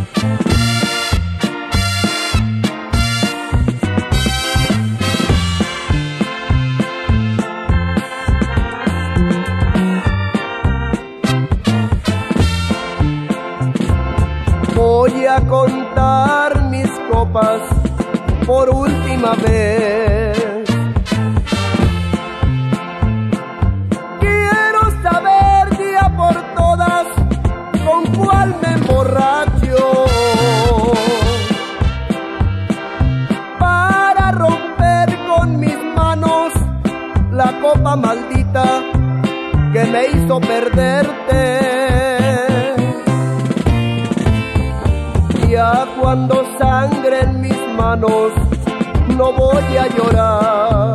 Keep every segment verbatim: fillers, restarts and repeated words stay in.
Voy a contar mis copas por última vez. Quiero saber día por todas con cuál me emborracho, para romper con mis manos la copa maldita que me hizo perderte. Ya cuando sangre en mis manos no voy a llorar.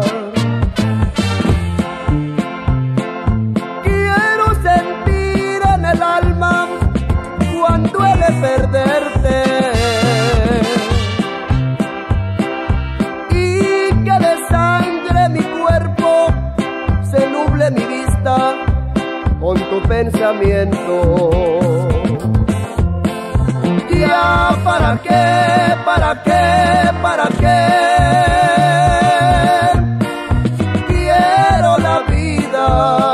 Quiero sentir en el alma cuán duele perderte, y que de sangre mi cuerpo se nuble mi vista con tu pensamiento. Ya para qué, para qué, para qué quiero la vida,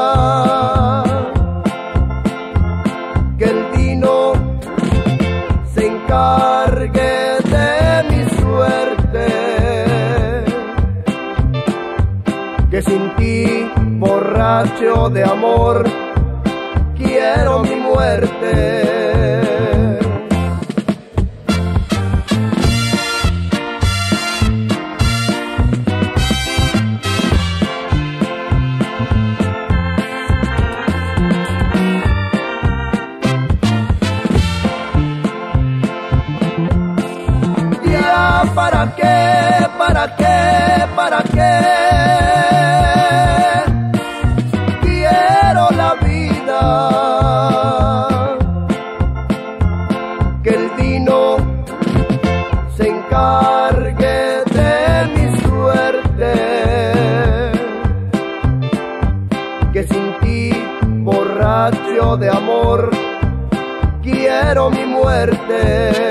que el vino se encargue de mi suerte, que sin ti, borracho de amor, quiero mi muerte. ¿Para qué? ¿Para qué? ¿Para qué quiero la vida? Que el vino se encargue de mi suerte, que sin ti, borracho de amor, quiero mi muerte.